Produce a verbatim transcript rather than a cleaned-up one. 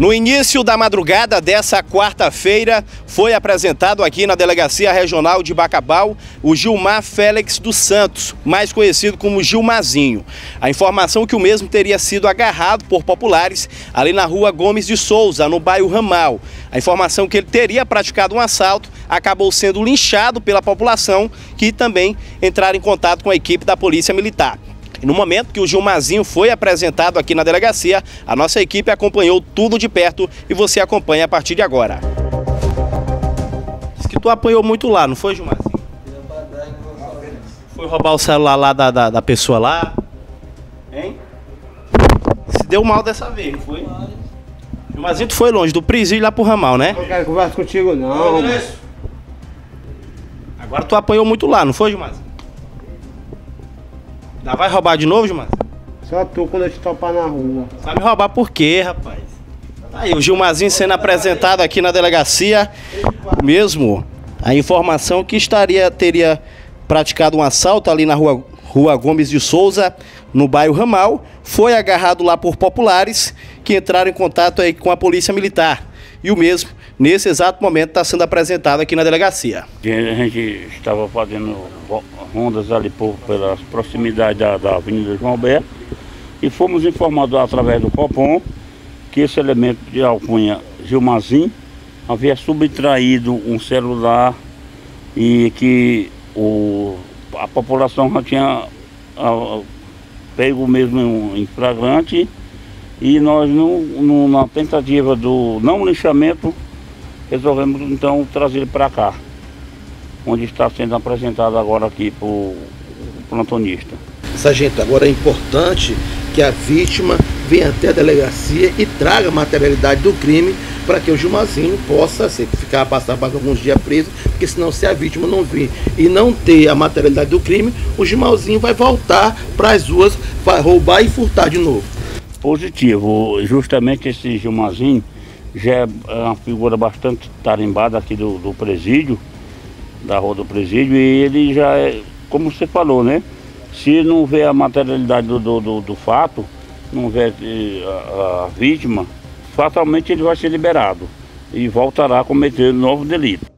No início da madrugada dessa quarta-feira, foi apresentado aqui na Delegacia Regional de Bacabal o Gilmar Félix dos Santos, mais conhecido como Gilmarzinho. A informação que o mesmo teria sido agarrado por populares ali na rua Gomes de Souza, no bairro Ramal. A informação que ele teria praticado um assalto acabou sendo linchado pela população, que também entraram em contato com a equipe da Polícia Militar. E no momento que o Gilmarzinho foi apresentado aqui na delegacia, a nossa equipe acompanhou tudo de perto e você acompanha a partir de agora. Diz que tu apanhou muito lá, não foi, Gilmarzinho? Foi roubar o celular lá da, da, da pessoa lá? Hein? Se deu mal dessa vez, não foi? Gilmarzinho, tu foi longe, do presídio lá pro Ramal, né? Não quero conversar contigo, não. Agora tu apanhou muito lá, não foi, Gilmarzinho? Ainda vai roubar de novo, Gilmar? Só tu quando eu te topar na rua. Vai me roubar por quê, rapaz? Aí o Gilmarzinho sendo apresentado aqui na delegacia, mesmo a informação que estaria, teria praticado um assalto ali na rua, rua Gomes de Souza, no bairro Ramal, foi agarrado lá por populares que entraram em contato aí com a Polícia Militar. E o mesmo, nesse exato momento, está sendo apresentado aqui na delegacia. A gente estava fazendo rondas ali por, pelas proximidades da, da Avenida João Alberto e fomos informados através do Copom que esse elemento de alcunha Gilmarzinho havia subtraído um celular e que o, a população já tinha a, pego mesmo em flagrante. E nós, no, no, na tentativa do não linchamento, resolvemos então trazer ele para cá, onde está sendo apresentado agora aqui para o plantonista. Sargento, agora é importante que a vítima venha até a delegacia e traga a materialidade do crime para que o Gilmarzinho possa assim, ficar, passar mais alguns dias preso, porque senão se a vítima não vir e não ter a materialidade do crime, o Gilmarzinho vai voltar para as ruas, vai roubar e furtar de novo. Positivo, justamente esse Gilmarzinho já é uma figura bastante tarimbada aqui do, do presídio, da rua do presídio, e ele já é, como você falou, né? Se não vê a materialidade do, do, do, do fato, não vê a, a vítima, fatalmente ele vai ser liberado e voltará a cometer um novo delito.